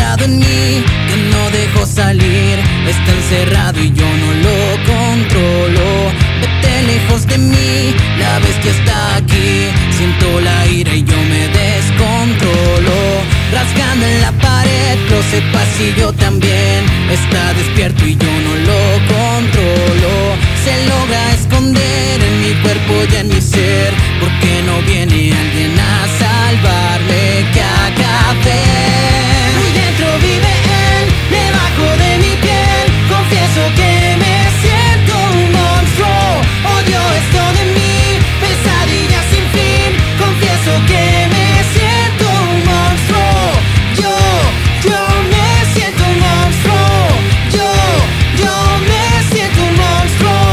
encerrado en mí, que no dejo salir. Está encerrado y yo no lo controlo. Vete lejos de mí, la bestia está aquí. Siento la ira y yo me descontrolo. Rasgando en la pared, closet, pasillo también. Está despierto y yo no lo controlo. Se logra esconder en mi cuerpo y en mi ser. ¿Por qué no viene alguien a salvarme? Que acabé. Muy dentro vive él, debajo de mi piel. Confieso que me siento un monstruo. Odio esto de mí, pesadilla sin fin. Confieso que me siento un monstruo. Yo me siento un monstruo. Yo me siento un monstruo.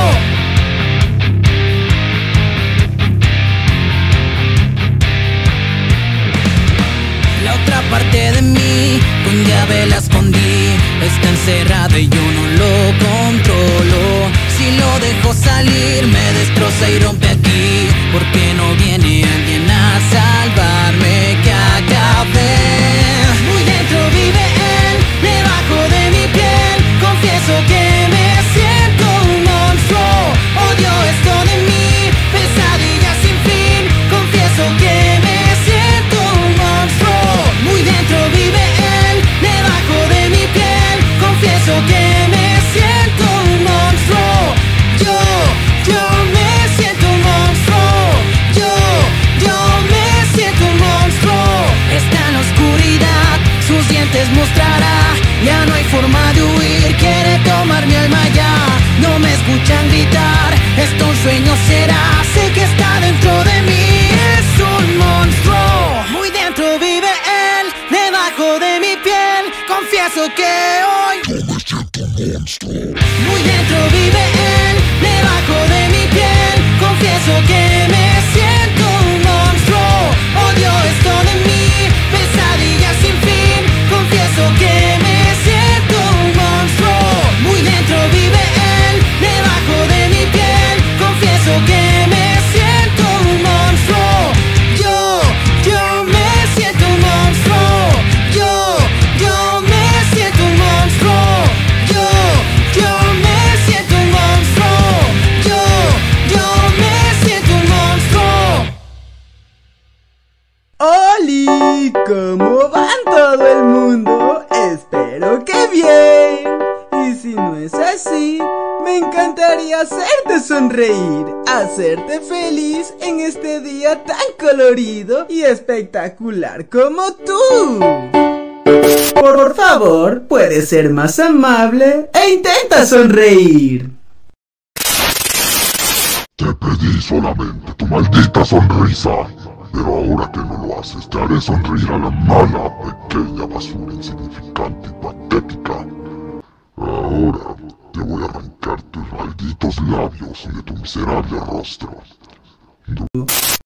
La otra parte de mí, con llave la escondí. Está encerrada y yo no lo controlo. Si lo dejo salir, me destroza y rompe aquí. ¿Por qué no viene alguien a salvarme? Que acabé. Muy dentro vive él, debajo de mi piel. Confieso que me siento un monstruo. Odio esto de mí, pesadilla sin fin. Confieso que me siento un monstruo. Muy dentro vive él, debajo de mi piel. Confieso que me siento un monstruo. Yo me siento un monstruo. Yo me siento un monstruo. Está en la oscuridad, sus dientes mostrará. Ya no hay forma de huir, quiere tomar mi alma ya. No me escuchan gritar, esto un sueño será. Sé que está dentro de mí, es un monstruo. Muy dentro vive él, debajo de mi piel. Confieso que hoy yo me siento un monstruo. muy dentro vive él, debajo de mi piel. Confieso que me siento un monstruo. Odio esto de mí, pesadilla sin fin. Confieso que me siento un monstruo. Muy dentro vive él, debajo de mi piel. Confieso que me siento un monstruo. Yo me siento un monstruo. Yo me siento un monstruo. Yo me siento un monstruo. Yo me siento un monstruo. ¡Holi! ¿Cómo van todo el mundo? Espero que bien. Y si no es así, me encantaría hacerte sonreír, hacerte feliz en este día tan colorido y espectacular como tú. Por favor, puedes ser más amable e intenta sonreír. Te pedí solamente tu maldita sonrisa, pero ahora que no lo haces, te haré sonreír a la mala, pequeña basura insignificante y patética. Ahora te voy a arrancar tus malditos labios de tu miserable rostro.